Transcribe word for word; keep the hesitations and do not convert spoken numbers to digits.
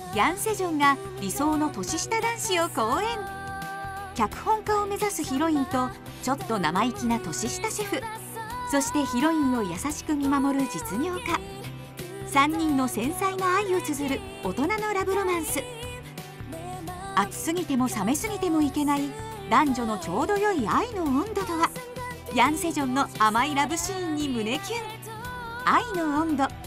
ヤン・セジョンが理想の年下男子を好演。脚本家を目指すヒロインとちょっと生意気な年下シェフ、そしてヒロインを優しく見守る実業家、さんにんの繊細な愛を綴る大人のラブロマンス。熱すぎても冷めすぎてもいけない男女のちょうど良い愛の温度とは。ヤン・セジョンの甘いラブシーンに胸キュン。愛の温度。